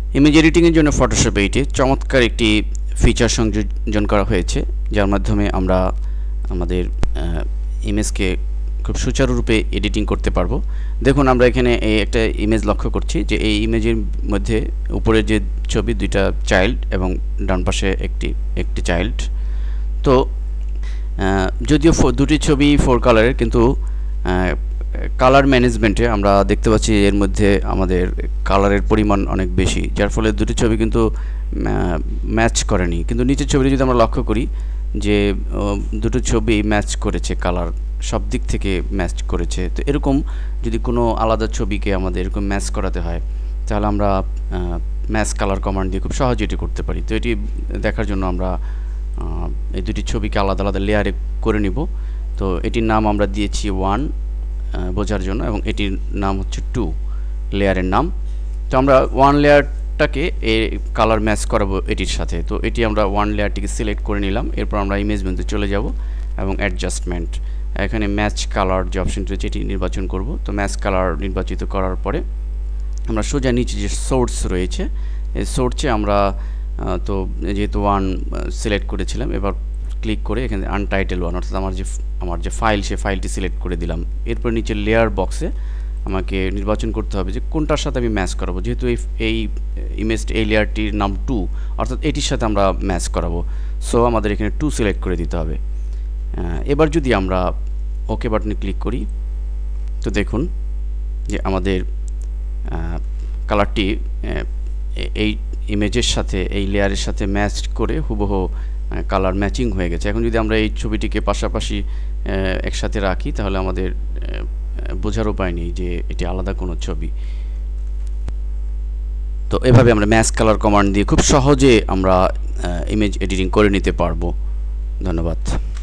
Image এডিটিংয়ের জন্য Photoshop 8-এ চমৎকার একটি ফিচার সংযোজন করা হয়েছে, যার মাধ্যমে আমরা আমাদের ইমেজকে খুব সুচারুরূপে এডিটিং করতে পারবো। দেখুন, আমরা এখানে একটা ইমেজ লক্ষ্য করছি যে এই ইমেজের মধ্যে উপরে যে ছবি, দুইটা চাইল্ড এবং ডান পাশে একটি চাইল্ড। তো যদিও দুটি ছবি 4 কালারের, কিন্তু কালার ম্যানেজমেন্টে আমরা দেখতে পাচ্ছি এর মধ্যে আমাদের কালারের পরিমাণ অনেক বেশি, যার ফলে দুটি ছবি কিন্তু ম্যাচ করেনি। কিন্তু নিচের ছবিটি যদি আমরা লক্ষ্য করি যে দুটো ছবি ম্যাচ করেছে, কালার সব দিক থেকে ম্যাচ করেছে। তো এরকম যদি কোনো আলাদা ছবিকে আমাদের এরকম ম্যাচ করাতে হয়, তাহলে আমরা ম্যাচ কালার কমান্ড দিয়ে খুব সহজে এটি করতে পারি। তো এটি দেখার জন্য আমরা এই দুটি ছবিকে আলাদা আলাদা লেয়ারে করে নিব। তো এটির নাম আমরা দিয়েছি 1 বোঝার জন্য, এবং এটির নাম হচ্ছে 2 লেয়ারের নাম। তো আমরা 1 লেয়ারটাকে কালার ম্যাচ করাবো এটির সাথে। তো এটি আমরা 1 লেয়ারটিকে সিলেক্ট করে নিলাম। এরপর আমরা ইমেজ মেনুতে চলে যাব এবং অ্যাডজাস্টমেন্ট, এখানে ম্যাচ কালার যে অপশনটি রয়েছে এটি নির্বাচন করব। তো ম্যাচ কালার নির্বাচিত করার পরে আমরা সোজা নিচে যে সোর্স রয়েছে, এই সোর্সে আমরা তো যেহেতু 1 সিলেক্ট করেছিলাম, এবার ক্লিক করে এখানে আনটাইটেল 1 অর্থাৎ আমার যে ফাইল, সে ফাইলটি সিলেক্ট করে দিলাম। এরপর নিচে লেয়ার বক্সে আমাকে নির্বাচন করতে হবে যে কোনটার সাথে আমি ম্যাচ করাবো। যেহেতু এই এই লেয়ারটির নাম 2, অর্থাৎ এটির সাথে আমরা ম্যাচ করাবো। সো আমাদের এখানে 2 সিলেক্ট করে দিতে হবে। এবার যদি আমরা ওকে বাটনে ক্লিক করি, তো দেখুন যে আমাদের কালারটি এই ইমেজের সাথে, এই লেয়ারের সাথে ম্যাচ করে হুবহু কালার ম্যাচিং হয়ে গেছে। এখন যদি আমরা এই ছবিটিকে পাশাপাশি একসাথে রাখি, তাহলে আমাদের বোঝার উপায় নেই যে এটি আলাদা কোনো ছবি। তো এভাবে আমরা ম্যাচ কালার কমান্ড দিয়ে খুব সহজে আমরা ইমেজ এডিটিং করে নিতে পারবো। ধন্যবাদ।